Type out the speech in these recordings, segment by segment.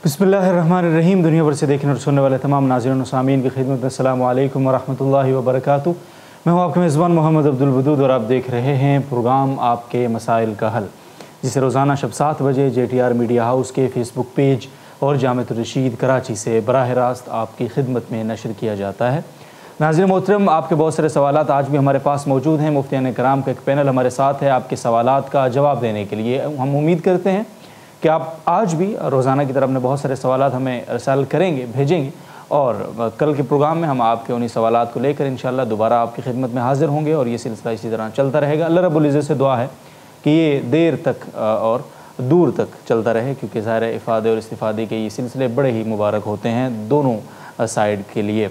बिस्मिल्लाहिर्रहमानिर्रहीम। दुनिया भर से देखने और सुनने वाले तमाम नाज़रीन और सामीन की खिदमत में अस्सलामु अलैकुम वरहमतुल्लाहि वबरकातुहू। मैं हूँ आपके मेज़बान मोहम्मद अब्दुल वदूद और आप देख रहे हैं प्रोग्राम आपके मसाइल का हल, जिसे रोज़ाना शब 7 बजे JTR मीडिया हाउस के फ़ेसबुक पेज और जामिअतुर रशीद कराची से बराह रास्त आपकी खिदमत में नशर किया जाता है। नाज़रीन मोहतरम, आपके बहुत सारे सवालात आज भी हमारे पास मौजूद हैं। मुफ्तियान कराम का एक पैनल हमारे साथ है आपके सवालात का जवाब देने के लिए। हम उम्मीद करते हैं कि आप आज भी रोज़ाना की तरह अपने बहुत सारे सवालात हमें रसाल करेंगे, भेजेंगे और कल के प्रोग्राम में हम आपके उन्हीं सवालात को लेकर इंशाअल्लाह दोबारा आपकी खिदमत में हाज़िर होंगे और ये सिलसिला इसी तरह चलता रहेगा। अल्लाह रब्बुल इज़्ज़त से दुआ है कि ये देर तक और दूर तक चलता रहे, क्योंकि ज़ाहिर है इफ़ादे और इस्तिफ़ादे के ये सिलसिले बड़े ही मुबारक होते हैं दोनों साइड के लिए।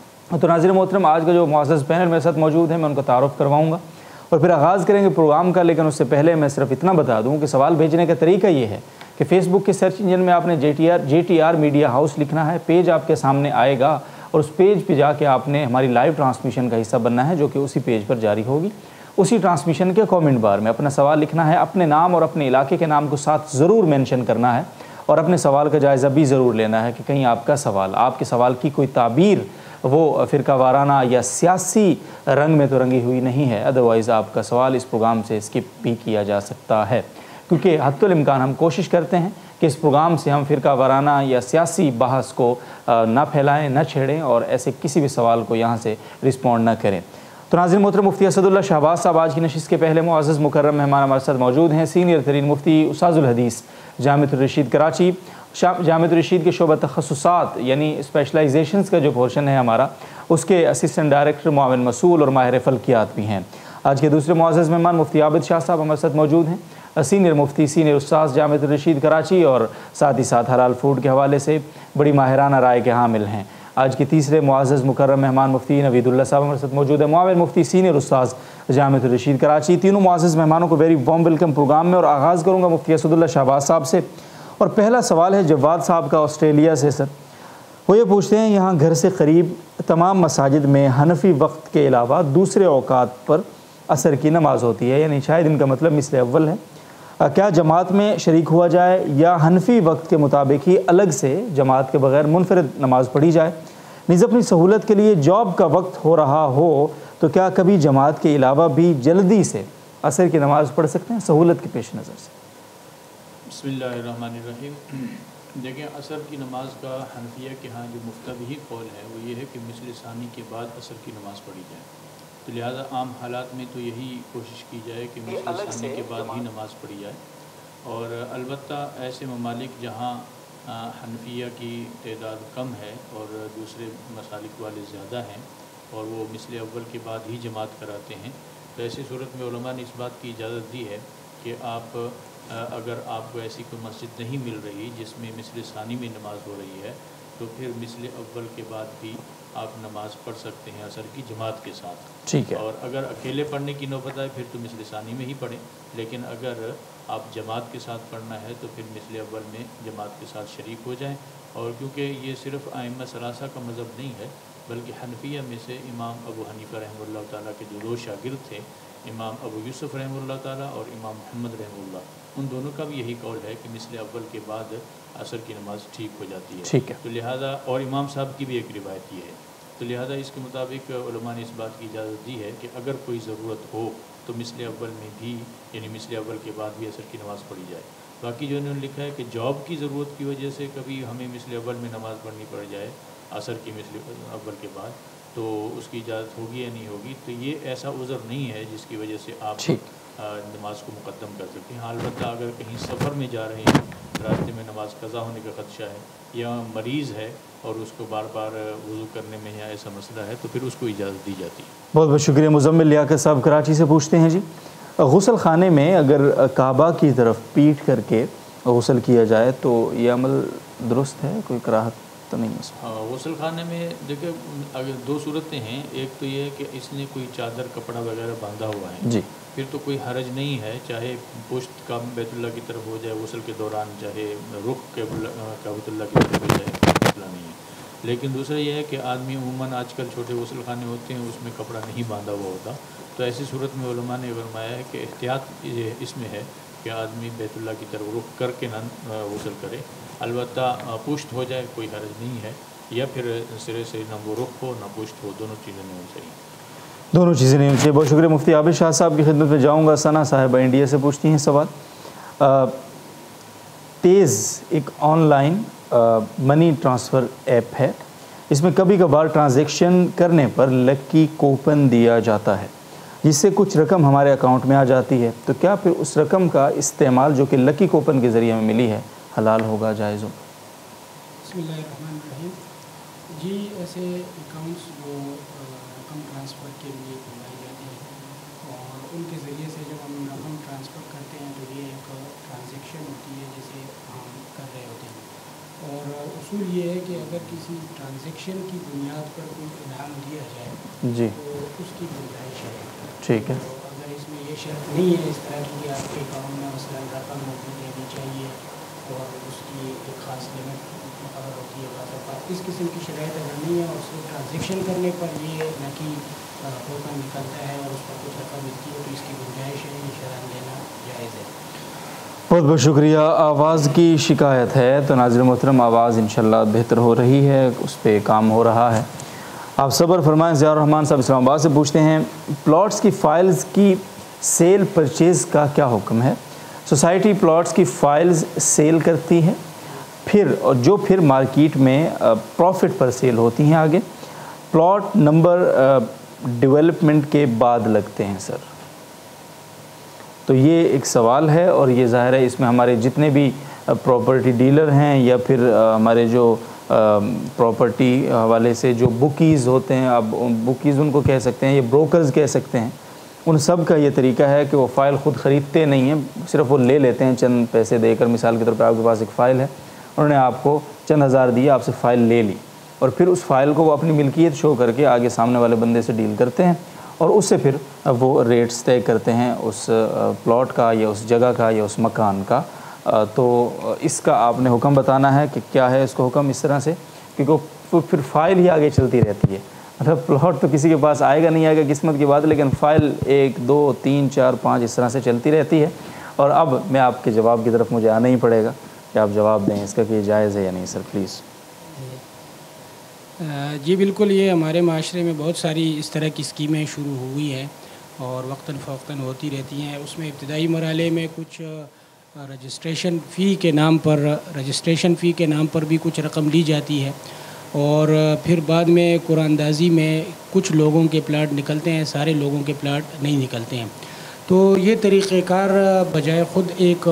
तो नाज़रीन मोहतरम, आज का जो मुअज़्ज़ज़ पैनल मेरे साथ मौजूद है मैं उनका तारुफ़ करवाऊँगा और फिर आगाज़ करेंगे प्रोग्राम का। लेकिन उससे पहले मैं सिर्फ इतना बता दूं कि सवाल भेजने का तरीका ये है कि फ़ेसबुक के सर्च इंजन में आपने JTR मीडिया हाउस लिखना है, पेज आपके सामने आएगा और उस पेज पे जाके आपने हमारी लाइव ट्रांसमिशन का हिस्सा बनना है, जो कि उसी पेज पर जारी होगी। उसी ट्रांसमिशन के कमेंट बार में अपना सवाल लिखना है, अपने नाम और अपने इलाके के नाम को साथ ज़रूर मेंशन करना है और अपने सवाल का जायज़ा भी ज़रूर लेना है कि कहीं आपका सवाल, आपके सवाल की कोई ताबीर वो फ़िरका वाराना या सियासी रंग में तो रंगी हुई नहीं है, अदरवाइज़ आपका सवाल इस प्रोग्राम से स्किप भी किया जा सकता है। क्योंकि हत्तुल इम्कान हम कोशिश करते हैं कि इस प्रोग्राम से हम फ़िरका वाराना या सियासी बहस को ना फैलाएं, ना छेड़ें और ऐसे किसी भी सवाल को यहाँ से रिस्पॉन्ड ना करें। तो नाज़रीन मोहतरम, मुफ्ती असदुल्लाह शहबाज साहब आज की नशिस्त के पहले मुअज़्ज़ज़ मुकर्रम मेहमान हमारे साथ मौजूद हैं। सीनियर तरीन मुफ्ती उस्ताजुल हदीस जामिअतुर रशीद कराची, जामिअतुर रशीद के शोबा तख़स्सुसात यानी स्पेशलाइजेशंस का जो पोर्शन है हमारा, उसके असिस्टेंट डायरेक्टर, मुआविन मसूल और माहिर फ़ल्कियात भी हैं। आज के दूसरे मुअज़्ज़ज़ मेहमान मुफ्ती आबिद शाह साहब हमारे साथ मौजूद हैं, सीनियर मुफ्ती, सीनियर उस्ताद जामिअतुर रशीद कराची और साथ ही साथ हलाल फूड के हवाले से बड़ी माहिराना राय के हामिल हैं। आज के तीसरे मुअज़्ज़ज़ मुकर्रम मेहमान मुफ्ती नवीदुल्लाह साहब हमारे साथ मौजूद है, मुआविन मुफ्ती, सीनियर उस्ताद जामिअतुर रशीद कराची। तीनों मुअज़्ज़ज़ मेहमानों को वेरी वार्म वेलकम प्रोग्राम में। और आगाज़ करूँगा मुफ्ती असदुल्लाह शहबाज साहब से और पहला सवाल है जवाद साहब का ऑस्ट्रेलिया से। सर, वो ये पूछते हैं, यहाँ घर से करीब तमाम मसाजिद में हनफी वक्त के अलावा दूसरे औकात पर असर की नमाज़ होती है, यानी शायद इनका मतलब मिस्ल अव्वल है। क्या जमात में शरीक हुआ जाए या हनफी वक्त के मुताबिक ही अलग से जमात के बगैर मुनफरिद नमाज़ पढ़ी जाए? निज़ अपनी सहूलत के लिए जॉब का वक्त हो रहा हो तो क्या कभी जमात के अलावा भी जल्दी से असर की नमाज़ पढ़ सकते हैं सहूलत के पेश नज़र से? बिस्मिल्लाहिर्रहमानिर्रहीम। देखें, असर की नमाज का हनफिया के यहाँ जो मुफ्तदी कौल है वो ये है कि मिस्ल सानी के बाद असर की नमाज़ पढ़ी जाए। तो लिहाजा आम हालात में तो यही कोशिश की जाए कि मिस्ल सानी के बाद ही नमाज़ पढ़ी जाए। और अलबत्ता ऐसे ममालिक जहाँ हनफिया की तादाद कम है और दूसरे मसालिक वाले ज़्यादा हैं और वो मिस्ल अव्वल के बाद ही जमात कराते हैं, तो ऐसी सूरत में उलमा ने इस बात की इजाज़त दी है कि आप अगर आपको ऐसी कोई मस्जिद नहीं मिल रही जिसमें मिस्ल सानी में नमाज़ हो रही है, तो फिर मिस्ल अव्वल के बाद भी आप नमाज़ पढ़ सकते हैं असर की जमात के साथ। ठीक है। और अगर अकेले पढ़ने की नौबत आए फिर तो मिस्ल सानी में ही पढ़ें, लेकिन अगर आप जमात के साथ पढ़ना है तो फिर मिस्ल अव्वल में जमात के साथ शरीक हो जाएं। और क्योंकि ये सिर्फ़ आइम्मा सलासा का मज़हब नहीं है, बल्कि हनफिया में से इमाम अबू हनीफ़ा रहमतुल्लाह ताला के जो दो शागिर्द थे, इमाम अबू यूसुफ़ रहमतुल्लाह ताला और इमाम मोहम्मद रहमतुल्लाह, उन दोनों का भी यही कौल है कि मिस्ल अव्वल के बाद असर की नमाज़ ठीक हो जाती है। ठीक है। तो लिहाजा, और इमाम साहब की भी एक रिवायत ये है, तो लिहाजा इसके मुताबिक उलमा ने इस बात की इजाज़त दी है कि अगर कोई ज़रूरत हो तो मिस्ल अव्वल में भी, यानी मिस्ल अव्वल के बाद भी असर की नमाज़ पढ़ी जाए। बाकी जो इन्होंने लिखा है कि जॉब की ज़रूरत की वजह से कभी हमें मिस्ल अव्वल में नमाज़ पढ़नी पड़ जाए असर की मिस्ल अव्वल के बाद, तो उसकी इजाज़त होगी या नहीं होगी, तो ये ऐसा उज़र नहीं है जिसकी वजह से आप नमाज को मुक़द्दम कर सकते हैं। अलबत्ता अगर कहीं सफ़र में जा रहे हैं, रास्ते में नमाज कज़ा होने का ख़दशा है या मरीज़ है और उसको बार बार वज़ू करने में या ऐसा मसला है, तो फिर उसको इजाज़त दी जाती है। बहुत बहुत शुक्रिया। मुज़म्मिल लियाकत साहब कराची से पूछते हैं, जी गुस्ल खाने में अगर काबा की तरफ पीठ करके गुस्ल किया जाए तो ये अमल दुरुस्त है, कोई कराहत तो नहीं है? गुस्ल खाने में देखिए, अगर दो सूरतें हैं, एक तो ये है कि इसने कोई चादर कपड़ा वगैरह बांधा हुआ है जी, फिर तो कोई हरज नहीं है, चाहे पुश्त का बैतुल्लाह की तरफ हो जाए गुस्ल के दौरान, चाहे रुख काबतुल्लाह की तरफ हो जाए, मसला नहीं है। लेकिन दूसरा यह है कि आदमी उमूमन आजकल छोटे गुस्ल खाने होते हैं उसमें कपड़ा नहीं बांधा हुआ होता, तो ऐसी सूरत में उलमा ने फरमाया है कि एहतियात इसमें है कि आदमी बैतुल्लाह की तरफ रुख करके ना गुस्ल करे البتہ پشت ہو جائے کوئی حرج نہیں ہے، یا پھر سرے سے نہ وہ رخ ہو نہ پشت ہو، دونوں چیزیں نہیں ہونی چاہیے۔ دونوں چیزیں نہیں ہونی چاہیے۔ بہت شکریہ مفتی عابد شاہ صاحب کی خدمت میں جاؤں گا۔ ثنا صاحبہ انڈیا سے پوچھتی ہیں سوال، تیز ایک online money transfer app ہے، اس میں کبھی کبھار ٹرانزیکشن کرنے پر لکی کوپن دیا جاتا ہے جس سے کچھ رقم ہمارے اکاؤنٹ میں آ جاتی ہے، تو کیا پھر اس رقم کا استعمال جو کہ لکی کوپن کے ذریعے ہمیں ملی ہے حلال ہوگا، جائز ہوگا؟ بسم اللہ الرحمن الرحیم۔ جی ایسے اکاؤنٹس جو رقم ٹرانسفر کے لیے بنائے جاتے ہیں اور ان کے ذریعے سے جب ہم رقم ٹرانسفر کرتے ہیں تو یہ ایک ٹرانزیکشن ہوتی ہے جسے ہم کر رہے ہوتے ہیں، اور اصول یہ ہے کہ اگر کسی ٹرانزیکشن کی بنیاد پر کوئی انعام دیا جائے جی تو اس کی گنجائش ہے۔ ٹھیک ہے۔ تو اگر اس میں یہ شرط نہیں ہے اس طرح کی کہ آپ کے اکاؤنٹ میں مثلاً رقم موجود رہنی چاہیے اور اس کی ایک خاص لمٹ مقرر ہوتی ہے، بعض اوقات اس قسم کی شرائط اگر نہیں ہے اور صرف ٹرانزیکشن کرنے پر یہ لکی ٹوکن نکلتا ہے اور اس پر کچھ رقم ملتی ہے تو اس کی گنجائش ہے، یہ شرائط لینا جائز ہے۔ بہت بہت شکریہ۔ آواز کی شکایت ہے تو ناظرین محترم آواز انشاءاللہ بہتر ہو رہی ہے، اس پہ کام ہو رہا ہے، آپ صبر فرمائیں۔ ضیاء الرحمن صاحب اسلام آباد سے پوچھتے ہیں، پلاٹس کی فائلز کی سیل پرچیز کا کیا حکم ہے؟ سوسائٹی پلاٹس کی فائلز سیل کرتی ہے جو پھر مارکیٹ میں پروفٹ پر سیل ہوتی ہیں، آگے پلاٹ نمبر ڈیولپمنٹ کے بعد لگتے ہیں سر؟ تو یہ ایک سوال ہے، اور یہ ظاہر ہے اس میں ہمارے جتنے بھی پراپرٹی ڈیلر ہیں یا پھر ہمارے جو پراپرٹی حوالے سے جو بکیز ہوتے ہیں، اب بکیز ان کو کہہ سکتے ہیں، یہ بروکرز کہہ سکتے ہیں، ان سب کا یہ طریقہ ہے کہ وہ فائل خود خریدتے نہیں ہیں، صرف وہ لے لیتے ہیں چند پیسے دے کر۔ مثال کے طور پر آپ کے پاس ایک فائل ہے، انہوں نے آپ کو چند ہزار دیا، آپ سے فائل لے لی، اور پھر اس فائل کو وہ اپنی ملکیت شو کر کے آگے سامنے والے بندے سے ڈیل کرتے ہیں، اور اس سے پھر وہ ریٹس طے کرتے ہیں اس پلاٹ کا یا اس جگہ کا یا اس مکان کا۔ تو اس کا آپ نے حکم بتانا ہے کہ کیا ہے اس کو حکم اس طرح سے، کیونکہ پھر فائل ہی آگے چلتی رہتی ہے، مطلب پلاٹ تو کسی کے پاس آئے گا نہیں آئے گا قسمت کی بات، لیکن فائل 1 2 3 4 5 اس طرح سے چلتی رہتی ہے۔ اور اب میں آپ کے جواب کی طرف مجھے آنا ہی پڑے گا کہ آپ جواب دیں اس کا کہ یہ جائز ہے یا نہیں سر، پلیز۔ جی بالکل، یہ ہمارے معاشرے میں بہت ساری اس طرح کی اسکیمیں شروع ہوئی ہیں اور وقتاً فوقتاً ہوتی رہتی ہیں۔ اس میں ابتدائی مرحلے میں کچھ رجسٹریشن فی کے نام پر بھی کچھ رقم لی جاتی ہے، اور پھر بعد میں قرآن اندازی میں کچھ لوگوں کے پلاٹ نکلتے ہیں، سارے لوگوں کے پلاٹ نہیں نکلتے ہیں۔ تو یہ طریقہ کار بجائے خود ایک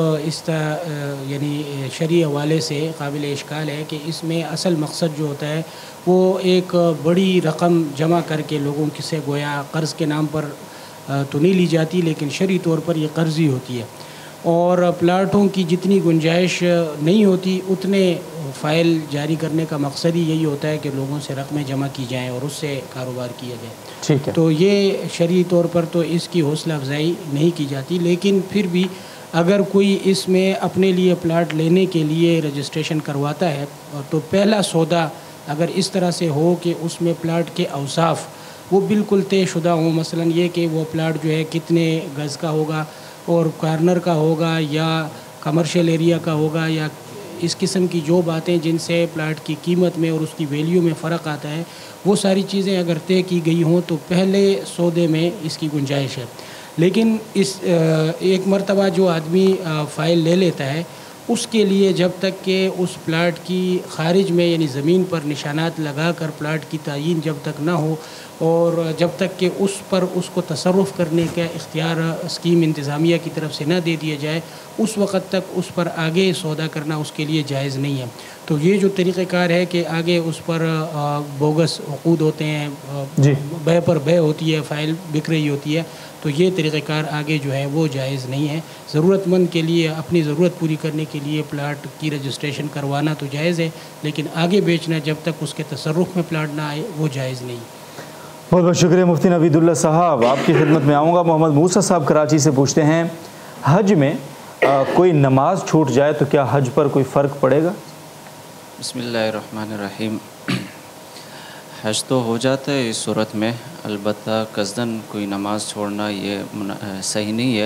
یعنی شرعی حوالے سے قابل اشکال ہے کہ اس میں اصل مقصد جو ہوتا ہے وہ ایک بڑی رقم جمع کر کے لوگوں سے گویا قرض کے نام پر تو نہیں لی جاتی، لیکن شرعی طور پر یہ قرض ہی ہوتی ہے، اور پلاٹوں کی جتنی گنجائش نہیں ہوتی اتنے فائل جاری کرنے کا مقصد ہی یہی ہوتا ہے کہ لوگوں سے رقمیں جمع کی جائیں اور اس سے کاروبار کیا جائے۔ ٹھیک ہے۔ تو یہ شرعی طور پر تو اس کی حوصلہ افزائی نہیں کی جاتی، لیکن پھر بھی اگر کوئی اس میں اپنے لیے پلاٹ لینے کے لیے رجسٹریشن کرواتا ہے تو پہلا سودا اگر اس طرح سے ہو کہ اس میں پلاٹ کے اوصاف وہ بالکل طے شدہ ہوں، مثلا یہ کہ وہ پلاٹ جو ہے کتنے گز کا ہوگا اور کارنر کا ہوگا یا کمرشل ایریا کا ہوگا، یا اس قسم کی جو باتیں جن سے پلاٹ کی قیمت میں اور اس کی ویلیو میں فرق آتا ہے، وہ ساری چیزیں اگر طے کی گئی ہوں تو پہلے سودے میں اس کی گنجائش ہے۔ لیکن اس ایک مرتبہ جو آدمی فائل لے لیتا ہے اس کے لیے جب تک کہ اس پلاٹ کی خارج میں یعنی زمین پر نشانات لگا کر پلاٹ کی تعیین جب تک نہ ہو اور جب تک کہ اس پر اس کو تصرف کرنے کا اختیار اسکیم انتظامیہ کی طرف سے نہ دے دیا جائے، اس وقت تک اس پر آگے سودا کرنا اس کے لیے جائز نہیں ہے۔ تو یہ جو طریقہ کار ہے کہ آگے اس پر بوگس عقود ہوتے ہیں، جی بے پر بے ہوتی ہے، فائل بک رہی ہوتی ہے، تو یہ طریقہ کار آگے جو ہے وہ جائز نہیں ہے۔ ضرورت مند کے لیے اپنی ضرورت پوری کرنے کے لیے پلاٹ کی رجسٹریشن کروانا تو جائز ہے، لیکن آگے بیچنا جب تک اس کے تصرف میں پلاٹ نہ آئے وہ جائز نہیں۔ بہت بہت شکریہ مفتی نوید اللہ صاحب، آپ کی خدمت میں آؤں گا۔ محمد موسیٰ صاحب کراچی سے پوچھتے ہیں، حج میں کوئی نماز چھوٹ جائے تو کیا حج پر کوئی فرق پڑے گا؟ بسم اللہ الرحمن الرحیم۔ حج تو ہو جاتا ہے اس صورت میں، البتہ قصداً کوئی نماز چھوڑنا یہ صحیح نہیں ہے،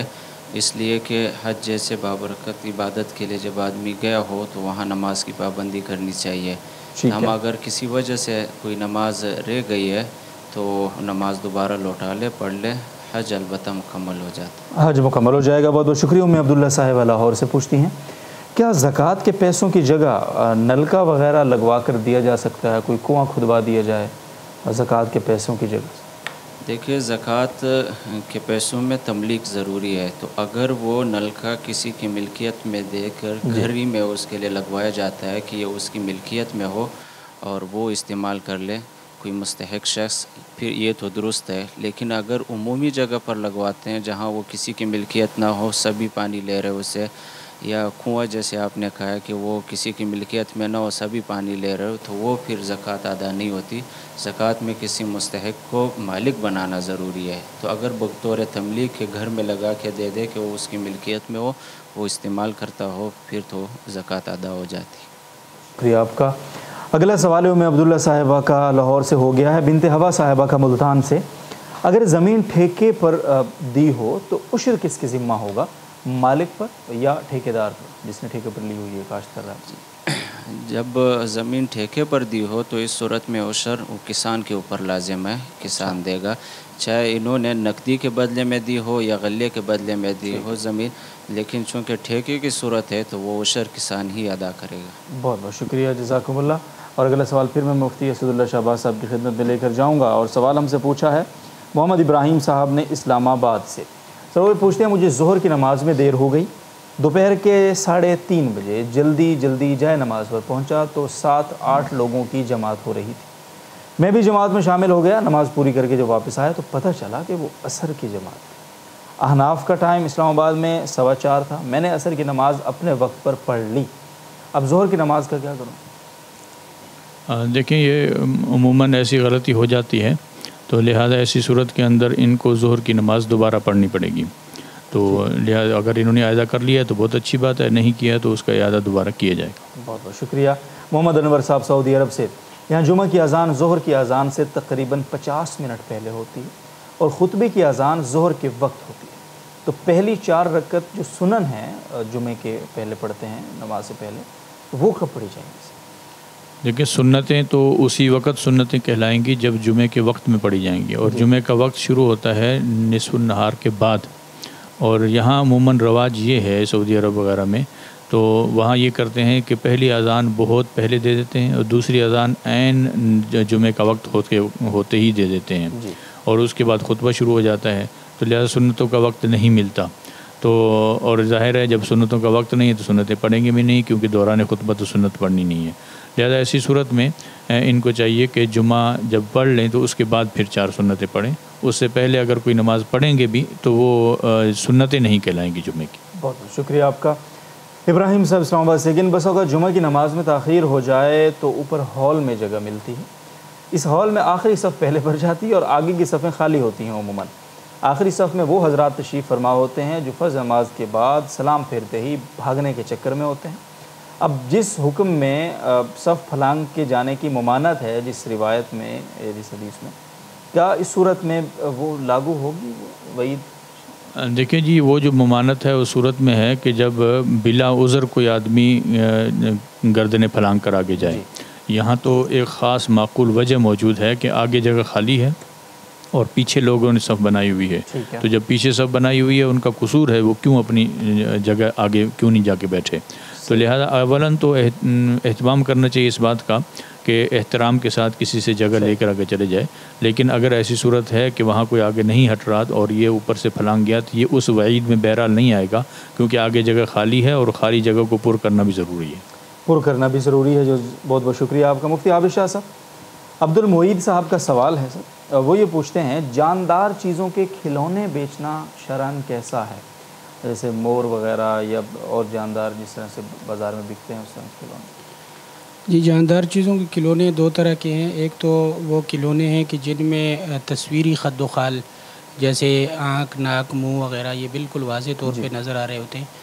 اس لیے کہ حج جیسے بابرکت عبادت کے لیے جب آدمی گیا ہو تو وہاں نماز کی پابندی کرنی چاہیے. ہم اگر کسی وجہ سے کوئی نماز رہ گئی ہے تو نماز دوبارہ لوٹا لے، پڑھ لے، حج البتہ مکمل ہو جاتا ہے. حج مکمل ہو جائے گا. بہت بہت شکریہ. ام عبداللہ صاحبہ لاہور سے پوچھتی ہیں کیا زکوٰۃ کے پیسوں کی جگہ نلکا وغیرہ لگوا کر دیا جا سکتا ہے؟ کوئی کنواں کھدوا دیا جائے زکوٰۃ کے پیسوں کی جگہ؟ دیکھیے زکوٰۃ کے پیسوں میں تملیک ضروری ہے، تو اگر وہ نلکا کسی کی ملکیت میں دے کر گھر ہی میں اس کے لیے لگوایا جاتا ہے کہ یہ اس کی ملکیت میں ہو اور وہ استعمال کر لے کوئی مستحق شخص، پھر یہ تو درست ہے. لیکن اگر عمومی جگہ پر لگواتے ہیں جہاں وہ کسی کی ملکیت نہ ہو، سبھی پانی لے رہے اسے، یا کنواں جیسے آپ نے کہا کہ وہ کسی کی ملکیت میں نہ ہو، سبھی پانی لے رہے ہو، تو وہ پھر زکوٰۃ ادا نہیں ہوتی. زکوٰۃ میں کسی مستحق کو مالک بنانا ضروری ہے. تو اگر بطور تملیک کے گھر میں لگا کے دے دے کہ وہ اس کی ملکیت میں ہو، وہ استعمال کرتا ہو، پھر تو زکوٰۃ ادا ہو جاتی. شکریہ آپ کا. اگلا سوال ہے ام عبداللہ صاحبہ کا لاہور سے ہو گیا ہے. بنت ہوا صاحبہ کا ملتان سے، اگر زمین ٹھیکے پر دی ہو تو عشر کس کے ذمہ ہوگا، مالک پر یا ٹھیکیدار پر جس نے ٹھیکے پر لی ہوئی ہے کاشت کر رہا ہے؟ جب زمین ٹھیکے پر دی ہو تو اس صورت میں عشر کسان کے اوپر لازم ہے، کسان دے گا، چاہے انہوں نے نقدی کے بدلے میں دی ہو یا غلے کے بدلے میں دی ہو زمین. لیکن چونکہ ٹھیکے کی صورت ہے تو وہ عشر کسان ہی ادا کرے گا. بہت بہت شکریہ، جزاکم اللہ. اور اگلا سوال پھر میں مفتی اسد اللہ شہباز صاحب کی خدمت میں لے کر جاؤں گا. اور سوال ہم سے پوچھا ہے محمد ابراہیم صاحب نے اسلام آباد سے. سر وہ پوچھتے ہیں مجھے ظہر کی نماز میں دیر ہو گئی، دوپہر کے 3:30 بجے جلدی جائے نماز پر پہنچا تو 7-8 لوگوں کی جماعت ہو رہی تھی. میں بھی جماعت میں شامل ہو گیا. نماز پوری کر کے جب واپس آیا تو پتہ چلا کہ وہ عصر کی جماعت تھی. احناف کا ٹائم اسلام آباد میں 4:15 تھا. میں نے عصر کی نماز اپنے وقت پر پڑھ لی. اب ظہر کی نماز کا کیا کروں؟ دیکھیں یہ عموماً ایسی غلطی ہو جاتی ہے، تو لہٰذا ایسی صورت کے اندر ان کو ظہر کی نماز دوبارہ پڑھنی پڑے گی. تو لہٰذا اگر انہوں نے اعادہ کر لیا تو بہت اچھی بات ہے، نہیں کیا تو اس کا اعادہ دوبارہ کیا جائے گا. بہت بہت شکریہ. محمد انور صاحب سعودی عرب سے، یہاں جمعہ کی اذان ظہر کی اذان سے تقریباً 50 منٹ پہلے ہوتی ہے اور خطبے کی اذان ظہر کے وقت ہوتی ہے. تو پہلی 4 رکعت جو سنن ہیں جمعے کے پہلے پڑھتے ہیں نماز سے پہلے، وہ کب پڑھی جائیں گی؟ دیکھیں سنتیں تو اسی وقت سنتیں کہلائیں گی جب جمعے کے وقت میں پڑھی جائیں گی، اور جمعے کا وقت شروع ہوتا ہے نصف النہار کے بعد. اور یہاں عموماً رواج یہ ہے سعودی عرب وغیرہ میں، تو وہاں یہ کرتے ہیں کہ پہلی اذان بہت پہلے دے دیتے ہیں اور دوسری اذان عین جمعے کا وقت ہوتے ہی دے دیتے ہیں، اور اس کے بعد خطبہ شروع ہو جاتا ہے. تو لہٰذا سنتوں کا وقت نہیں ملتا. تو اور ظاہر ہے جب سنتوں کا وقت نہیں ہے تو سنتیں پڑھیں گے بھی نہیں، کیونکہ دوران خطبہ تو سنت پڑھنی نہیں ہے. لہٰذا ایسی صورت میں ان کو چاہیے کہ جمعہ جب پڑھ لیں تو اس کے بعد پھر 4 سنتیں پڑھیں. اس سے پہلے اگر کوئی نماز پڑھیں گے بھی تو وہ سنتیں نہیں کہلائیں گی جمعے کی. بہت بہت شکریہ آپ کا. ابراہیم صاحب اسلام آباد سے، لیکن بس اگر جمعہ کی نماز میں تاخیر ہو جائے تو اوپر ہال میں جگہ ملتی ہے. اس ہال میں آخری صف پہلے بھر جاتی ہے اور آگے کی صفیں خالی ہوتی ہیں. عموماً آخری صف میں وہ حضرات تشریف فرما ہوتے ہیں جو فرض نماز کے بعد سلام پھیرتے ہی بھاگنے کے چکر میں ہوتے ہیں. اب جس حکم میں صف پھلانگ کے جانے کی ممانعت ہے جس روایت میں جس حدیث میں، کیا اس صورت میں وہ لاگو ہوگی وعید؟ دیکھیں جی، وہ جو ممانعت ہے اس صورت میں ہے کہ جب بلا عذر کوئی آدمی گردن پھلانگ کر آگے جائے. یہاں تو ایک خاص معقول وجہ موجود ہے کہ آگے جگہ خالی ہے اور پیچھے لوگوں نے صف بنائی ہوئی ہے. تو جب پیچھے صف بنائی ہوئی ہے ان کا قصور ہے، وہ کیوں اپنی جگہ آگے کیوں نہیں جا کے بیٹھے. تو لہذا اولاً تو اہتمام کرنا چاہیے اس بات کا کہ احترام کے ساتھ کسی سے جگہ لے کر آگے چلے جائے. لیکن اگر ایسی صورت ہے کہ وہاں کوئی آگے نہیں ہٹ رہا اور یہ اوپر سے پھلانگ گیا تو یہ اس وعید میں بہرحال نہیں آئے گا، کیونکہ آگے جگہ خالی ہے اور خالی جگہ کو پر کرنا بھی ضروری ہے. پر کرنا بھی ضروری ہے. جو بہت بہت شکریہ آپ کا. مفتی عابد شاہ صاحب، عبد المعید صاحب کا سوال ہے سر. وہ یہ پوچھتے ہیں جاندار چیزوں کے کھلونے بیچنا شرعاً کیسا ہے؟ جیسے مور وغیرہ یا اور جاندار جس طرح سے بازار میں بکتے ہیں اس طرح کے کھلونے. جی، جاندار چیزوں کے کھلونے 2 طرح کے ہیں. ایک تو وہ کھلونے ہیں کہ جن میں تصویری خد و خال، جیسے آنکھ، ناک، منہ وغیرہ، یہ بالکل واضح طور پہ نظر آ رہے ہوتے ہیں.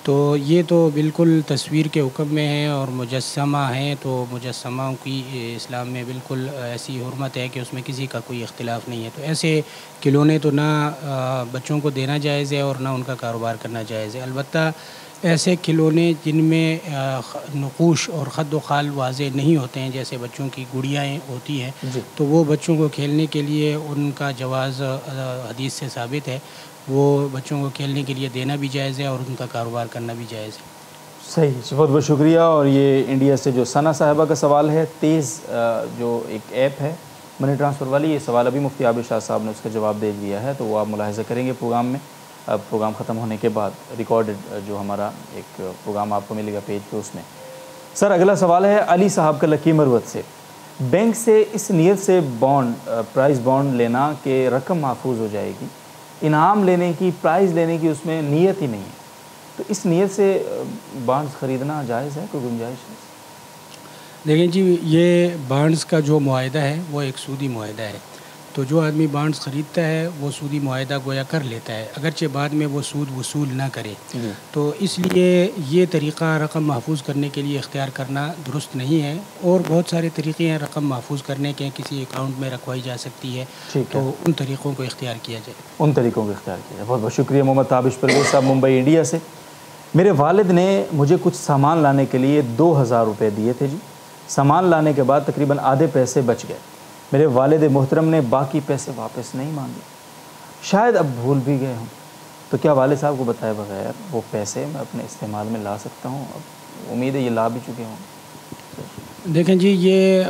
تو یہ تو بالکل تصویر کے حکم میں ہے، اور مجسمہ ہیں تو مجسمہ کی اسلام میں بالکل ایسی حرمت ہے کہ اس میں کسی کا کوئی اختلاف نہیں ہے. تو ایسے کھلونے تو نہ بچوں کو دینا جائز ہے اور نہ ان کا کاروبار کرنا جائز ہے. البتہ ایسے کھلونے جن میں نقوش اور خد و خال واضح نہیں ہوتے ہیں، جیسے بچوں کی گڑیاں ہوتی ہیں، تو وہ بچوں کو کھیلنے کے لیے ان کا جواز حدیث سے ثابت ہے. وہ بچوں کو کھیلنے کے لیے دینا بھی جائز ہے اور ان کا کاروبار کرنا بھی جائز ہے. صحیح، بہت بہت شکریہ. اور یہ انڈیا سے جو ثنا صاحبہ کا سوال ہے، تیز جو ایک ایپ ہے منی ٹرانسفر والی، یہ سوال ابھی مفتی عابد شاہ صاحب نے اس کا جواب دے دیا ہے، تو وہ آپ ملاحظہ کریں گے پروگرام میں. اب پروگرام ختم ہونے کے بعد ریکارڈڈ جو ہمارا ایک پروگرام آپ کو ملے گا پیج پہ، اس میں. سر اگلا سوال ہے علی صاحب کا لکی مروت سے. بینک سے اس نیت سے پرائز بانڈ لینا کہ رقم محفوظ ہو جائے گی، انعام لینے کی، پرائز لینے کی اس میں نیت ہی نہیں ہے، تو اس نیت سے بانڈز خریدنا جائز ہے؟ کوئی گنجائش ہے؟ دیکھیں جی، یہ بانڈز کا جو معاہدہ ہے وہ ایک سودی معاہدہ ہے. تو جو آدمی بانڈز خریدتا ہے وہ سودی معاہدہ گویا کر لیتا ہے، اگرچہ بعد میں وہ سود وصول نہ کرے. تو اس لیے یہ طریقہ رقم محفوظ کرنے کے لیے اختیار کرنا درست نہیں ہے. اور بہت سارے طریقے ہیں رقم محفوظ کرنے کے، کسی اکاؤنٹ میں رکھوائی جا سکتی ہے، تو ان طریقوں کو اختیار کیا جائے. ان طریقوں کو اختیار کیا جائے. بہت بہت شکریہ. محمد تابش پرویز صاحب ممبئی انڈیا سے. میرے والد نے مجھے کچھ سامان لانے کے لیے 2000 روپے دیے تھے جی. سامان لانے کے بعد تقریباً آدھے پیسے بچ گئے. میرے والد محترم نے باقی پیسے واپس نہیں مانگے، شاید اب بھول بھی گئے ہوں، تو کیا والد صاحب کو بتائے بغیر وہ پیسے میں اپنے استعمال میں لا سکتا ہوں؟ اب امید ہے یہ لا بھی چکے ہوں. دیکھیں جی، یہ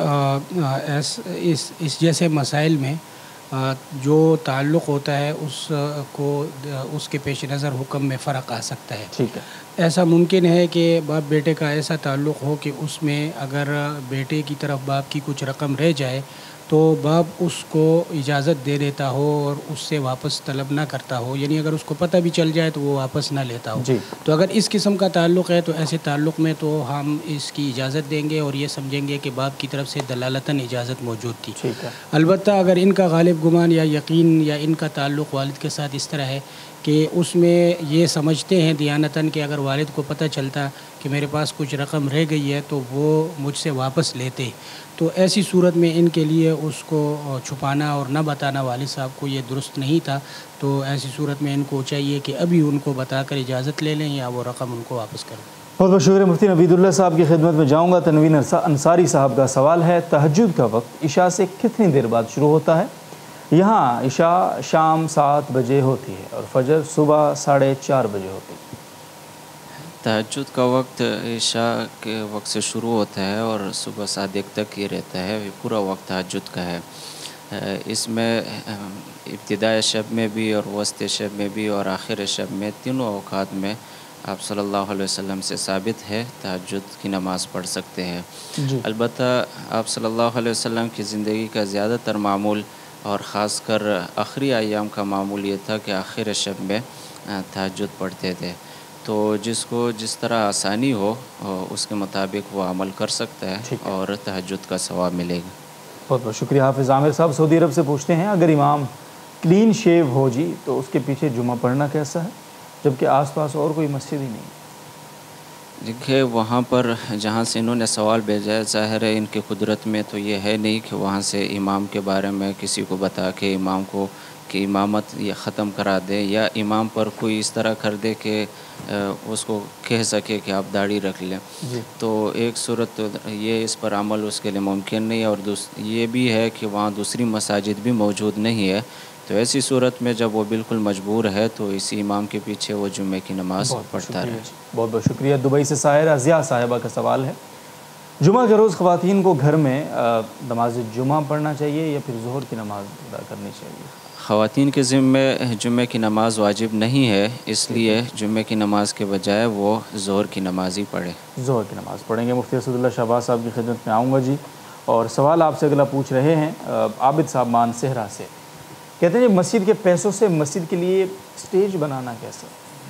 اس جیسے مسائل میں جو تعلق ہوتا ہے اس کے پیش نظر حکم میں فرق آ سکتا ہے. ٹھیک ہے. ایسا ممکن ہے کہ باپ بیٹے کا ایسا تعلق ہو کہ اس میں اگر بیٹے کی طرف باپ کی کچھ رقم رہ جائے تو باپ اس کو اجازت دے دیتا ہو اور اس سے واپس طلب نہ کرتا ہو، یعنی اگر اس کو پتہ بھی چل جائے تو وہ واپس نہ لیتا ہو. تو اگر اس قسم کا تعلق ہے تو ایسے تعلق میں تو ہم اس کی اجازت دیں گے اور یہ سمجھیں گے کہ باپ کی طرف سے دلالتاً اجازت موجود تھی. البتہ اگر ان کا غالب گمان یا یقین یا ان کا تعلق والد کے ساتھ اس طرح ہے کہ اس میں یہ سمجھتے ہیں دیانتاً کہ اگر والد کو پتہ چلتا کہ میرے پاس کچھ رقم رہ گئی ہے تو وہ مجھ سے واپس لیتے، تو ایسی صورت میں ان کے لیے اس کو چھپانا اور نہ بتانا والد صاحب کو یہ درست نہیں تھا. تو ایسی صورت میں ان کو چاہیے کہ ابھی ان کو بتا کر اجازت لے لیں یا وہ رقم ان کو واپس کر دیں. بہت بہت شکریہ. مفتی نوید اللہ صاحب کی خدمت میں جاؤں گا. تنوین انصاری صاحب کا سوال ہے، تہجد کا وقت عشاء سے کتنی دیر بعد شروع ہوتا ہے؟ یہاں عشاء شام 7 بجے ہوتی ہے اور فجر صبح 4:30 بجے ہوتی ہے. تہجد کا وقت عشاء کے وقت سے شروع ہوتا ہے اور صبح صادق تک ہی رہتا ہے. پورا وقت تہجد کا ہے. اس میں ابتداء شب میں بھی اور وسط شب میں بھی اور آخر شب میں تینوں اوقات میں آپ صلی اللہ علیہ وسلم سے ثابت ہے تہجد کی نماز پڑھ سکتے ہیں. البتہ آپ صلی اللہ علیہ وسلم کی زندگی کا زیادہ تر معمول اور خاص کر آخری ایام کا معمول یہ تھا کہ آخر شب میں تہجد پڑھتے تھے. تو جس کو جس طرح آسانی ہو اس کے مطابق وہ عمل کر سکتا ہے اور تہجد کا ثواب ملے گا. بہت بہت شکریہ. حافظ عامر صاحب سعودی عرب سے پوچھتے ہیں، اگر امام کلین شیو ہو جی تو اس کے پیچھے جمعہ پڑھنا کیسا ہے جبکہ آس پاس اور کوئی مسجد ہی نہیں؟ دیکھیے وہاں پر جہاں سے انہوں نے سوال بھیجا ہے، ظاہر ہے ان کی قدرت میں تو یہ ہے نہیں کہ وہاں سے امام کے بارے میں کسی کو بتا کے امام کو کہ امامت یہ ختم کرا دے یا امام پر کوئی اس طرح کر دے کہ اس کو کہہ سکے کہ آپ داڑھی رکھ لیں. تو ایک صورت یہ اس پر عمل اس کے لیے ممکن نہیں ہے، اور یہ بھی ہے کہ وہاں دوسری مساجد بھی موجود نہیں ہے. تو ایسی صورت میں جب وہ بالکل مجبور ہے تو اسی امام کے پیچھے وہ جمعے کی نماز پڑھتا رہے. بہت بہت شکریہ. دبئی سے سائرہ ضیاء صاحبہ کا سوال ہے، جمعہ کے روز خواتین کو گھر میں نماز جمعہ پڑھنا چاہیے یا پھر ظہر کی نماز ادا کرنی چاہیے؟ خواتین کے ذمے جمعے کی نماز واجب نہیں ہے، اس لیے جمعے کی نماز کے بجائے وہ ظہر کی نماز ہی پڑھے. ظہر کی نماز پڑھیں گے. مفتی اسد اللہ شہباز صاحب کی خدمت میں آؤں گا جی. اور سوال آپ سے اگلا پوچھ رہے ہیں عابد صاحب مان صحرا سے. کہتے ہیں مسجد کے پیسوں سے مسجد کے لیے سٹیج بنانا کیسا؟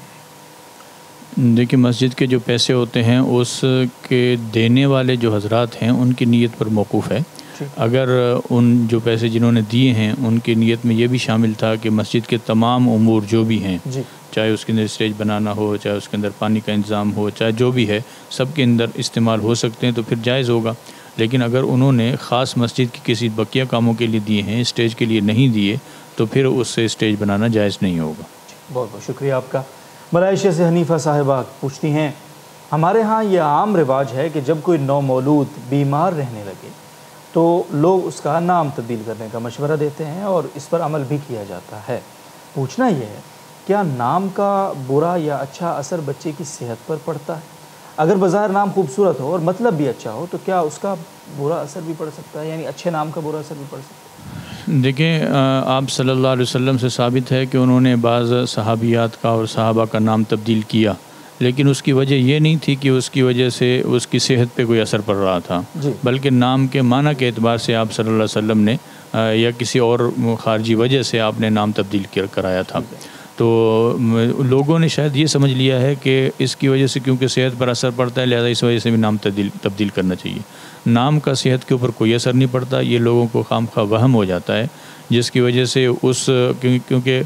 دیکھیے مسجد کے جو پیسے ہوتے ہیں اس کے دینے والے جو حضرات ہیں ان کی نیت پر موقوف ہے. اگر ان جو پیسے جنہوں نے دیے ہیں ان کی نیت میں یہ بھی شامل تھا کہ مسجد کے تمام امور جو بھی ہیں چاہے اس کے اندر اسٹیج بنانا ہو، چاہے اس کے اندر پانی کا انتظام ہو، چاہے جو بھی ہے، سب کے اندر استعمال ہو سکتے ہیں تو پھر جائز ہوگا. لیکن اگر انہوں نے خاص مسجد کی کسی بقیہ کاموں کے لیے دیے ہیں، اسٹیج کے لیے نہیں دیے، تو پھر اس سے اسٹیج بنانا جائز نہیں ہوگا. بہت بہت شکریہ آپ کا. ملائیشیا سے حنیفہ صاحبہ پوچھتی ہیں، ہمارے ہاں یہ عام رواج ہے کہ جب کوئی نومولود بیمار رہنے لگے تو لوگ اس کا نام تبدیل کرنے کا مشورہ دیتے ہیں اور اس پر عمل بھی کیا جاتا ہے. پوچھنا یہ ہے، کیا نام کا برا یا اچھا اثر بچے کی صحت پر پڑتا ہے؟ اگر بظاہر نام خوبصورت ہو اور مطلب بھی اچھا ہو تو کیا اس کا برا اثر بھی پڑ سکتا ہے، یعنی اچھے نام کا برا اثر بھی پڑ سکتا ہے؟ دیکھیں، آپ صلی اللہ علیہ وسلم سے ثابت ہے کہ انہوں نے بعض صحابیات کا اور صحابہ کا نام تبدیل کیا، لیکن اس کی وجہ یہ نہیں تھی کہ اس کی وجہ سے اس کی صحت پہ کوئی اثر پڑ رہا تھا، بلکہ نام کے معنی کے اعتبار سے آپ صلی اللہ علیہ وسلم نے یا کسی اور خارجی وجہ سے آپ نے نام تبدیل کرایا تھا. تو لوگوں نے شاید یہ سمجھ لیا ہے کہ اس کی وجہ سے کیونکہ صحت پر اثر پڑتا ہے لہذا اس وجہ سے بھی نام تبدیل کرنا چاہیے. نام کا صحت کے اوپر کوئی اثر نہیں پڑتا، یہ لوگوں کو خامخواہ وہم ہو جاتا ہے، جس کی وجہ سے کیونکہ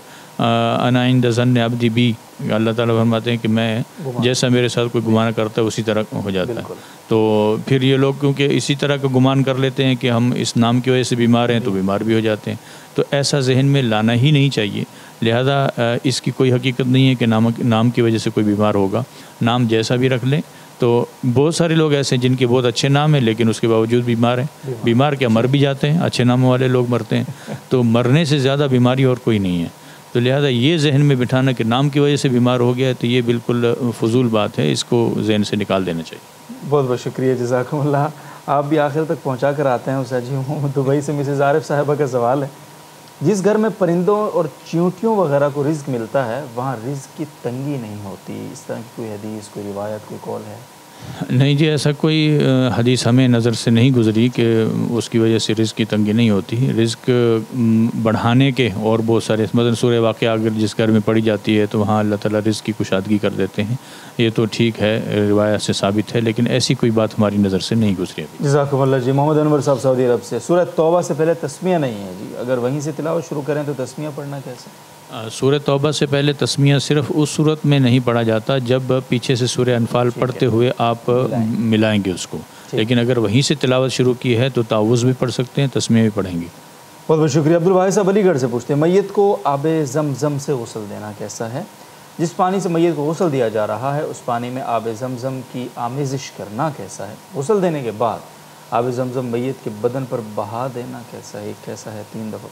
انا عند ظن عبدی بی، اللہ تعالیٰ فرماتے ہیں کہ میں جیسا میرے ساتھ کوئی گمان کرتا ہے اسی طرح ہو جاتا ہے. تو پھر یہ لوگ کیونکہ اسی طرح کا گمان کر لیتے ہیں کہ ہم اس نام کی وجہ سے بیمار ہیں تو بیمار بھی ہو جاتے ہیں. تو ایسا ذہن میں لانا ہی نہیں چاہیے. لہذا اس کی کوئی حقیقت نہیں ہے کہ نام کی وجہ سے کوئی بیمار ہوگا. نام جیسا بھی رکھ لیں. تو بہت سارے لوگ ایسے ہیں جن کے بہت اچھے نام ہیں لیکن اس کے باوجود بیمار ہیں. بیمار کیا مر بھی جاتے ہیں، اچھے ناموں والے لوگ مرتے ہیں. تو مرنے سے زیادہ بیماری اور کوئی نہیں ہے. تو لہذا یہ ذہن میں بٹھانا کہ نام کی وجہ سے بیمار ہو گیا ہے تو یہ بالکل فضول بات ہے، اس کو ذہن سے نکال دینا چاہیے. بہت بہت شکریہ، جزاکم اللہ. آپ بھی آخر تک پہنچا کر آتے ہیں. اسا جی دبئی سے مسز عارف صاحبہ کا سوال ہے، جس گھر میں پرندوں اور چیونٹیوں وغیرہ کو رزق ملتا ہے وہاں رزق کی تنگی نہیں ہوتی، اس طرح کی کوئی حدیث، کوئی روایت، کوئی قول ہے؟ نہیں جی، ایسا کوئی حدیث ہمیں نظر سے نہیں گزری کہ اس کی وجہ سے رزق کی تنگی نہیں ہوتی. رزق بڑھانے کے اور بہت سارے، مثلا سورہ واقعہ اگر جس گھر میں پڑھی جاتی ہے تو وہاں اللہ تعالیٰ رزق کی کشادگی کر دیتے ہیں. یہ تو ٹھیک ہے، روایت سے ثابت ہے، لیکن ایسی کوئی بات ہماری نظر سے نہیں گزری ابھی. جزاکم اللہ جی. محمد انور صاحب سعودی عرب سے، سورہ توبہ سے پہلے تسمیہ نہیں ہے جی، اگر وہیں سے تلاوت شروع کریں تو تسمیہ پڑھنا کیسے؟ سورہ توبہ سے پہلے تسمیہ صرف اس صورت میں نہیں پڑھا جاتا جب پیچھے سے سورہ انفال پڑھتے ہوئے آپ ملائیں گے اس کو. لیکن اگر وہیں سے تلاوت شروع کی ہے تو تعوذ بھی پڑھ سکتے ہیں، تسمیہ بھی پڑھیں گے. بہت بہت شکریہ. عبدالواحد صاحب علی گڑھ سے پوچھتے ہیں، میت کو آب زمزم سے غسل دینا کیسا ہے؟ جس پانی سے میت کو غسل دیا جا رہا ہے اس پانی میں آب زمزم کی آمیزش کرنا کیسا ہے؟ غسل دینے کے بعد آب زمزم میت کے بدن پر بہا دینا کیسا ہے؟ کیسا ہے 3 دفعہ؟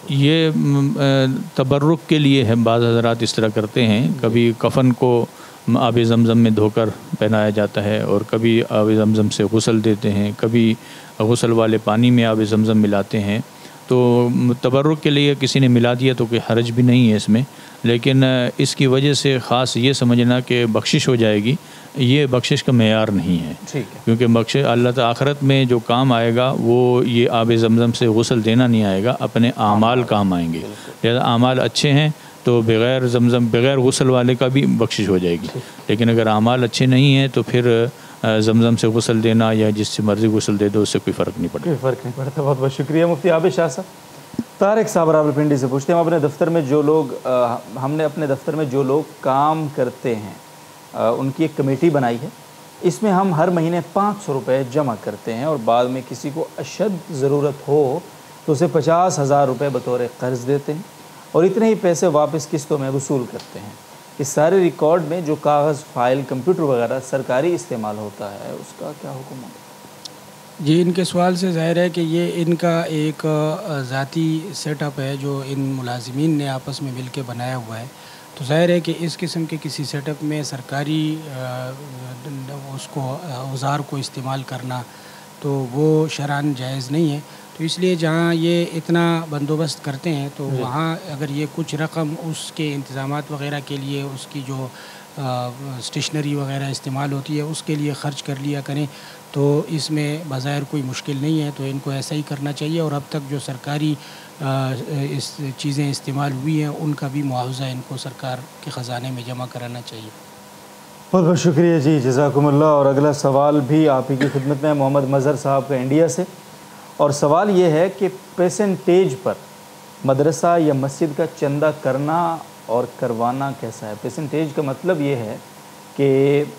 یہ تبرک کے لیے ہے، بعض حضرات اس طرح کرتے ہیں. کبھی کفن کو آب زمزم میں دھو کر پہنایا جاتا ہے اور کبھی آب زمزم سے غسل دیتے ہیں، کبھی غسل والے پانی میں آب زمزم ملاتے ہیں. تو تبرک کے لیے کسی نے ملا دیا تو کوئی حرج بھی نہیں ہے اس میں، لیکن اس کی وجہ سے خاص یہ سمجھنا کہ بخشش ہو جائے گی، یہ بخشش کا معیار نہیں ہے. کیونکہ بخشش اللہ تعالی آخرت میں جو کام آئے گا وہ یہ آب زمزم سے غسل دینا نہیں آئے گا، اپنے اعمال کام آئیں گے. لہذا اعمال اچھے ہیں تو بغیر غسل والے کا بھی بخشش ہو جائے گی. لیکن اگر اعمال اچھے نہیں ہیں تو پھر زمزم سے غسل دینا یا جس سے مرضی غسل دے دو اس سے کوئی فرق نہیں پڑتا. بہت بہت شکریہ. مفتی عابد شاہ صاحب طارق صاحب راولپنڈی سے پوچھتے ہیں، ہم نے اپنے دفتر میں جو لوگ کام کرتے ہیں ان کی ایک کمیٹی بنائی ہے، اس میں ہم ہر مہینے 500 روپے جمع کرتے ہیں اور بعد میں کسی کو اشد ضرورت ہو تو اسے 50,000 روپے بطور قرض دیتے ہیں اور اتنے ہی پیسے واپس قسطوں میں وصول کرتے ہیں. اس سارے ریکارڈ میں جو کاغذ، فائل، کمپیوٹر وغیرہ سرکاری استعمال ہوتا ہے اس کا کیا حکم ہوگا؟ جی، ان کے سوال سے ظاہر ہے کہ یہ ان کا ایک ذاتی سیٹ اپ ہے جو ان ملازمین نے آپس میں مل کے بنایا ہوا ہے. تو ظاہر ہے کہ اس قسم کے کسی سیٹ اپ میں سرکاری اس کو اوزار کو استعمال کرنا تو وہ شرعاً جائز نہیں ہے. تو اس لیے جہاں یہ اتنا بندوبست کرتے ہیں تو وہاں اگر یہ کچھ رقم اس کے انتظامات وغیرہ کے لیے، اس کی جو اسٹیشنری وغیرہ استعمال ہوتی ہے اس کے لیے خرچ کر لیا کریں تو اس میں بظاہر کوئی مشکل نہیں ہے. تو ان کو ایسا ہی کرنا چاہیے اور اب تک جو سرکاری اس چیزیں استعمال ہوئی ہیں ان کا بھی معاوضہ ان کو سرکار کے خزانے میں جمع کرانا چاہیے. بہت بہت شکریہ جی، جزاکم اللہ. اور اگلا سوال بھی آپ ہی کی خدمت میں محمد مظہر صاحب کا انڈیا سے، اور سوال یہ ہے کہ پرسنٹیج پر مدرسہ یا مسجد کا چندہ کرنا اور کروانا کیسا ہے؟ پرسنٹیج کا مطلب یہ ہے کہ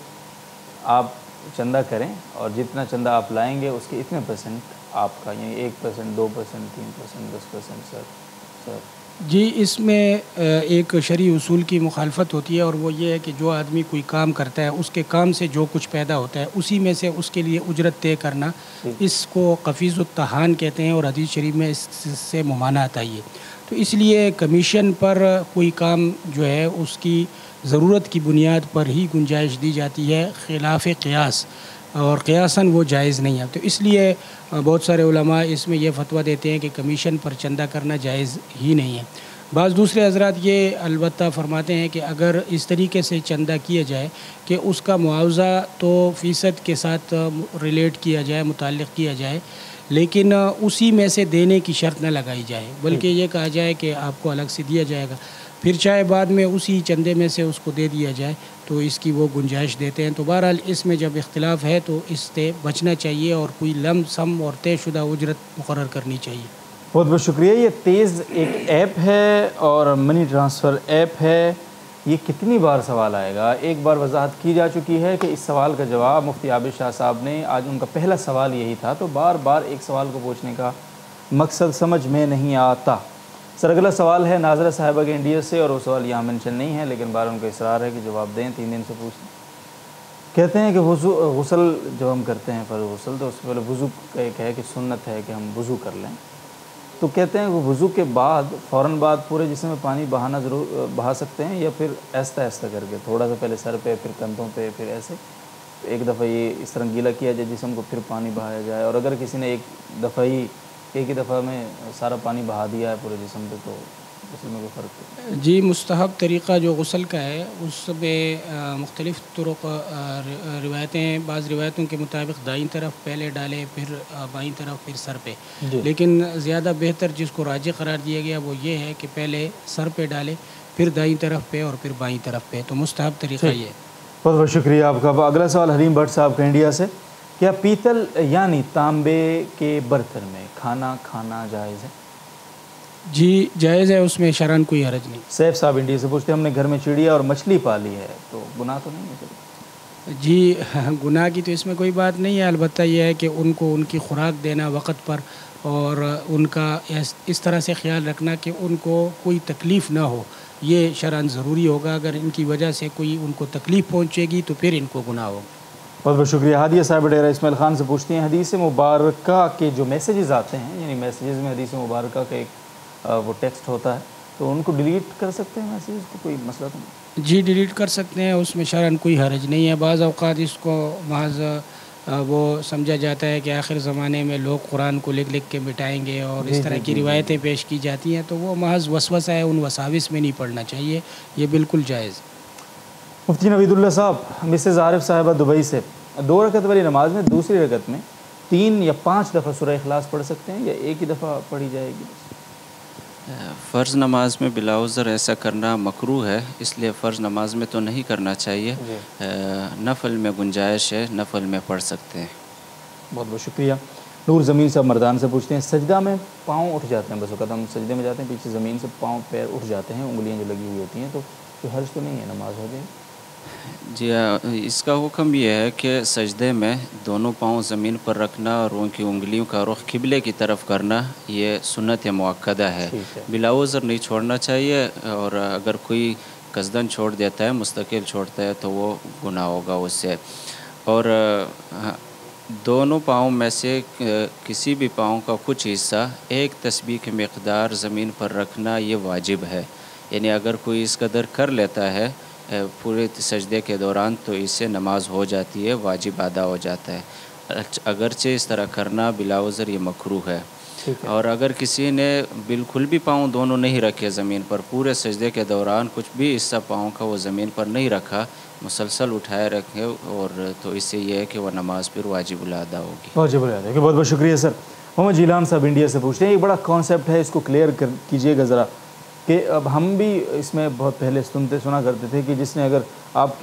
آپ چندہ کریں اور جتنا چندہ آپ لائیں گے اس کے اتنے پرسنٹ آپ کا، یعنی 1%، 2%، 3%، 10%. سر جی، اس میں ایک شرعی اصول کی مخالفت ہوتی ہے، اور وہ یہ ہے کہ جو آدمی کوئی کام کرتا ہے اس کے کام سے جو کچھ پیدا ہوتا ہے اسی میں سے اس کے لیے اجرت طے کرنا، اس کو قفیز الطحان کہتے ہیں، اور حدیث شریف میں اس سے ممانعت آئی ہے. تو اس لیے کمیشن پر کوئی کام جو ہے اس کی ضرورت کی بنیاد پر ہی گنجائش دی جاتی ہے، خلاف قیاس، اور قیاساً وہ جائز نہیں ہے. تو اس لیے بہت سارے علماء اس میں یہ فتویٰ دیتے ہیں کہ کمیشن پر چندہ کرنا جائز ہی نہیں ہے. بعض دوسرے حضرات یہ البتہ فرماتے ہیں کہ اگر اس طریقے سے چندہ کیا جائے کہ اس کا معاوضہ تو فیصد کے ساتھ ریلیٹ کیا جائے، متعلق کیا جائے، لیکن اسی میں سے دینے کی شرط نہ لگائی جائے، بلکہ یہ کہا جائے کہ آپ کو الگ سے دیا جائے گا، پھر چاہے بعد میں اسی چندے میں سے اس کو دے دیا جائے تو اس کی وہ گنجائش دیتے ہیں. تو بہرحال اس میں جب اختلاف ہے تو اس سے بچنا چاہیے اور کوئی لم سم اور طے شدہ اجرت مقرر کرنی چاہیے. بہت بہت شکریہ. یہ تیز ایک ایپ ہے اور منی ٹرانسفر ایپ ہے، یہ کتنی بار سوال آئے گا؟ ایک بار وضاحت کی جا چکی ہے کہ اس سوال کا جواب مفتی عابد شاہ صاحب نے، آج ان کا پہلا سوال یہی تھا، تو بار بار ایک سوال کو پوچھنے کا مقصد سمجھ میں نہیں آتا. سر اگلا سوال ہے ناظرہ صاحبہ کے انڈیا سے، اور وہ سوال یہاں مینشن نہیں ہے لیکن بار ان کا اصرار ہے کہ جواب دیں، 3 دن سے پوچھیں. کہتے ہیں کہ غسل جب ہم کرتے ہیں فرض غسل تو اس سے پہلے وضو کا ایک ہے کہ سنت ہے کہ ہم وضو کر لیں، تو کہتے ہیں کہ وضو کے بعد فوراً بعد پورے جسم میں پانی بہانا ضرور بہا سکتے ہیں، یا پھر آہستہ آہستہ کر کے تھوڑا سا پہلے سر پہ، پھر کندھوں پہ، پھر ایسے ایک دفعہ یہ اس طرح گیلا کیا جائے جسم کو، پھر پانی بہایا جائے؟ اور اگر کسی نے ایک ہی دفعہ میں سارا پانی بہا دیا ہے پورے جسم پہ تو غسل میں کوئی فرق ہے؟ جی، مستحب طریقہ جو غسل کا ہے اس میں مختلف طرق روایتیں، بعض روایتوں کے مطابق دائیں طرف پہلے ڈالے، پھر بائیں طرف، پھر سر پہ. لیکن زیادہ بہتر جس کو راجح قرار دیا گیا وہ یہ ہے کہ پہلے سر پہ ڈالے، پھر دائیں طرف پہ، اور پھر بائیں طرف پہ. تو مستحب طریقہ یہ ہے. بہت بہت شکریہ آپ کا. اگلا سوال حلیم بٹ صاحب کا انڈیا سے، کیا پیتل یعنی تانبے کے برتن میں کھانا کھانا جائز ہے؟ جی جائز ہے، اس میں شرعاً کوئی حرج نہیں. سیف صاحب انڈیا سے پوچھتے ہیں، ہم نے گھر میں چڑیا اور مچھلی پالی ہے تو گناہ تو نہیں ہے؟ جی گناہ کی تو اس میں کوئی بات نہیں ہے، البتہ یہ ہے کہ ان کو ان کی خوراک دینا وقت پر، اور ان کا اس طرح سے خیال رکھنا کہ ان کو کوئی تکلیف نہ ہو، یہ شرعاً ضروری ہوگا. اگر ان کی وجہ سے کوئی ان کو تکلیف پہنچے گی تو پھر ان کو گناہ ہوگا. بہت بہت شکریہ. ہادیہ صاحب ڈیرہ اسماعیل خان سے پوچھتی ہیں، حدیث مبارکہ کے جو میسیجز آتے ہیں، یعنی میسیجز میں حدیث مبارکہ کا ایک وہ ٹیکسٹ ہوتا ہے، تو ان کو ڈیلیٹ کر سکتے ہیں میسیجز کو؟ کوئی مسئلہ تو نہیں؟ جی ڈیلیٹ کر سکتے ہیں، اس میں شرعاً کوئی حرج نہیں ہے. بعض اوقات اس کو محض وہ سمجھا جاتا ہے کہ آخر زمانے میں لوگ قرآن کو لکھ لکھ کے مٹائیں گے، اور اس طرح کی روایتیں پیش کی جاتی ہیں، تو وہ محض وسوسہ ہے، ان وساوس میں نہیں پڑھنا چاہیے، یہ بالکل جائز. مفتی نوید اللہ صاحب مسز عارف صاحبہ دبئی سے، 2 رکعت والی نماز میں دوسری رکعت میں 3 یا 5 دفعہ سورہ اخلاص پڑھ سکتے ہیں، یا ایک ہی دفعہ پڑھی جائے گی؟ فرض نماز میں بلا عذر ایسا کرنا مکروہ ہے، اس لیے فرض نماز میں تو نہیں کرنا چاہیے. نفل میں گنجائش ہے، نفل میں پڑھ سکتے ہیں. بہت بہت شکریہ. نور زمین صاحب مردان سے پوچھتے ہیں، سجدہ میں پاؤں اٹھ جاتے ہیں، بس وقت ہم سجدے میں جاتے ہیں پیچھے زمین سے پاؤں پیر اٹھ جاتے ہیں، انگلیاں جو لگی ہوئی ہوتی ہیں، تو کوئی حرج تو نہیں ہے، نماز ہو جائے؟ جی اس کا حکم یہ ہے کہ سجدے میں دونوں پاؤں زمین پر رکھنا اور ان کی انگلیوں کا رخ قبلے کی طرف کرنا یہ سنت مؤکدہ ہے. بلا عذر نہیں چھوڑنا چاہیے، اور اگر کوئی قصداً چھوڑ دیتا ہے، مستقل چھوڑتا ہے، تو وہ گناہ ہوگا اس سے. اور دونوں پاؤں میں سے کسی بھی پاؤں کا کچھ حصہ ایک تسبیح کی مقدار زمین پر رکھنا یہ واجب ہے. یعنی اگر کوئی اس قدر کر لیتا ہے پورے سجدے کے دوران تو اس سے نماز ہو جاتی ہے، واجب ادا ہو جاتا ہے. اگرچہ اس طرح کرنا بلا عذر یہ مکروہ ہے. اور اگر کسی نے بالکل بھی پاؤں دونوں نہیں رکھے زمین پر، پورے سجدے کے دوران کچھ بھی حصہ پاؤں کا وہ زمین پر نہیں رکھا، مسلسل اٹھائے رکھے، اور تو اس سے یہ ہے کہ وہ نماز پھر واجب الادا ہوگی. واجب الادا ہوگی. بہت بہت شکریہ سر. محمد جیلان صاحب انڈیا سے پوچھتے ہیں، ایک بڑا کانسیپٹ ہے، اس کو کلیئر کیجیے گا ذرا، کہ اب ہم بھی اس میں بہت پہلے سنا کرتے تھے کہ جس نے اگر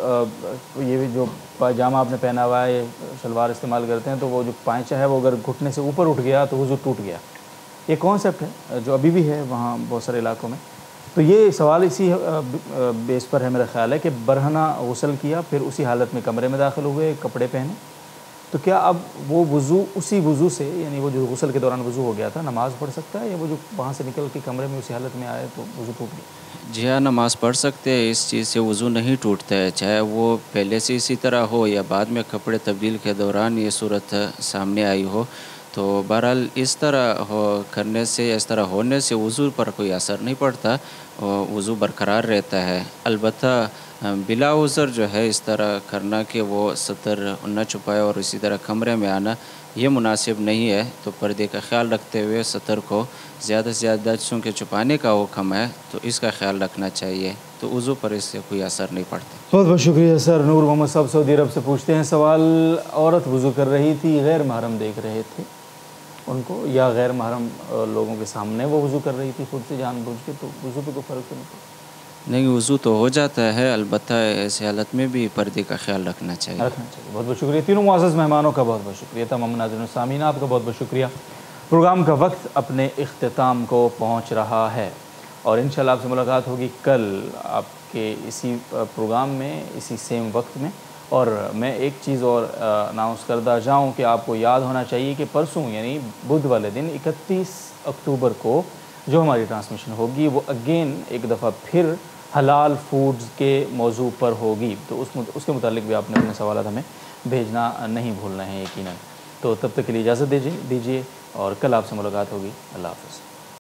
یہ جو پاجامہ آپ نے پہنا ہوا ہے، شلوار استعمال کرتے ہیں، تو وہ جو پائچہ ہے وہ اگر گھٹنے سے اوپر اٹھ گیا تو وضو ٹوٹ گیا. یہ کانسیپٹ ہے جو ابھی بھی ہے وہاں بہت سارے علاقوں میں. تو یہ سوال اسی بیس پر ہے میرا خیال ہے کہ برہنہ غسل کیا، پھر اسی حالت میں کمرے میں داخل ہوئے، کپڑے پہنے، تو کیا اب وہ وضو اسی وضو سے، یعنی وہ جو غسل کے دوران وضو ہو گیا تھا، نماز پڑھ سکتا ہے، یا وہ جو وہاں سے نکل کے کمرے میں اسی حالت میں آئے تو وضو ٹوٹ گیا؟ جی ہاں، نماز پڑھ سکتے ہیں، اس چیز سے وضو نہیں ٹوٹتا ہے، چاہے وہ پہلے سے اسی طرح ہو یا بعد میں کپڑے تبدیل کے دوران یہ صورت سامنے آئی ہو. تو بہرحال اس طرح کرنے سے، اس طرح ہونے سے وضو پر کوئی اثر نہیں پڑتا، وضو برقرار رہتا ہے. البتہ بلا عذر جو ہے اس طرح کرنا کہ وہ سطر نہ چھپائے اور اسی طرح کمرے میں آنا، یہ مناسب نہیں ہے. تو پردے کا خیال رکھتے ہوئے سطر کو زیادہ سے زیادہ چونکہ چھپانے کا حکم ہے تو اس کا خیال رکھنا چاہیے، تو وضو پر اس سے کوئی اثر نہیں پڑتا. بہت بہت شکریہ سر. نور محمد صاحب سعودی عرب سے پوچھتے ہیں سوال، عورت وضو کر رہی تھی، غیر محرم دیکھ رہے تھے ان کو، یا غیر محرم لوگوں کے سامنے وہ وضو کر رہی تھی خود سے جان بوجھ کے، تو وضو پہ کوئی فرق تو نہیں پڑتا؟ نہیں، وضو تو ہو جاتا ہے، البتہ ایسی حالت میں بھی پردے کا خیال رکھنا چاہیے. بہت بہت شکریہ تینوں معزز مہمانوں کا، بہت بہت شکریہ. تمام ناظرین و سامعین آپ کا بہت بہت شکریہ. پروگرام کا وقت اپنے اختتام کو پہنچ رہا ہے اور انشاءاللہ آپ سے ملاقات ہوگی کل آپ کے اسی پروگرام میں، اسی سیم وقت میں. اور میں ایک چیز اور اناؤنس کردہ جاؤں کہ آپ کو یاد ہونا چاہیے کہ پرسوں یعنی بدھ والے دن 31 اکتوبر کو جو ہماری ٹرانسمیشن ہوگی وہ اگین ایک دفعہ پھر حلال فوڈز کے موضوع پر ہوگی. تو اس کے متعلق بھی آپ نے اپنے سوالات ہمیں بھیجنا نہیں بھولنا ہے یقیناً. تو تب تک کے لیے اجازت دیجیے اور کل آپ سے ملاقات ہوگی. اللہ حافظ.